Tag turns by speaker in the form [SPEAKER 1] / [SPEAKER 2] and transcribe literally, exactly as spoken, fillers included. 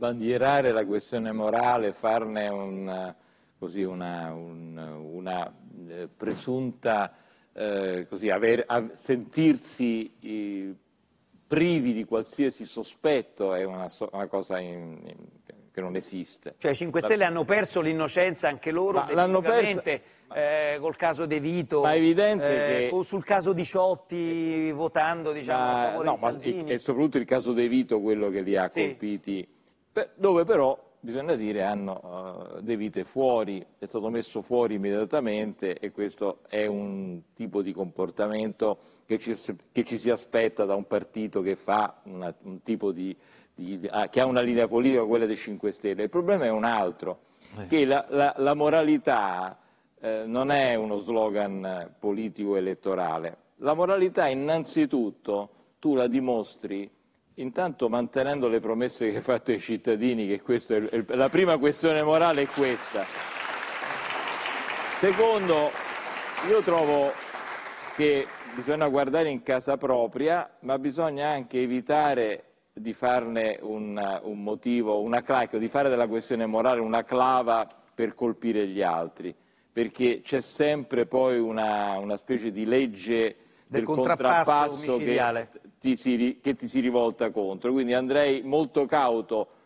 [SPEAKER 1] sbandierare la questione morale, farne un, così una, un, una eh, presunta, eh, così, aver, a, sentirsi eh, privi di qualsiasi sospetto è una, una cosa in, in, che non esiste.
[SPEAKER 2] Cioè i cinque Stelle la... hanno perso l'innocenza anche loro, definitivamente, eh, col caso De Vito,
[SPEAKER 1] ma è evidente
[SPEAKER 2] eh,
[SPEAKER 1] che...
[SPEAKER 2] o sul caso di Ciotti, eh, votando diciamo,
[SPEAKER 1] ma,
[SPEAKER 2] a favore
[SPEAKER 1] no,
[SPEAKER 2] di Salvini.
[SPEAKER 1] Ma è soprattutto il caso De Vito quello che li ha
[SPEAKER 2] sì.
[SPEAKER 1] colpiti, dove però, bisogna dire, hanno uh, De Vito fuori, è stato messo fuori immediatamente e questo è un tipo di comportamento che ci, che ci si aspetta da un partito che fa una, un tipo di... Di, che ha una linea politica, quella dei cinque Stelle. Il problema è un altro, che la, la, la moralità eh, non è uno slogan politico elettorale. La moralità innanzitutto tu la dimostri intanto mantenendo le promesse che hai fatto ai cittadini, che questo è il, la prima questione morale è questa. Secondo, io trovo che bisogna guardare in casa propria, ma bisogna anche evitare di farne un, un motivo, una clava, di fare della questione morale una clava per colpire gli altri, perché c'è sempre poi una, una specie di legge del, del contrappasso, contrappasso che, ti si, che ti si rivolta contro, quindi andrei molto cauto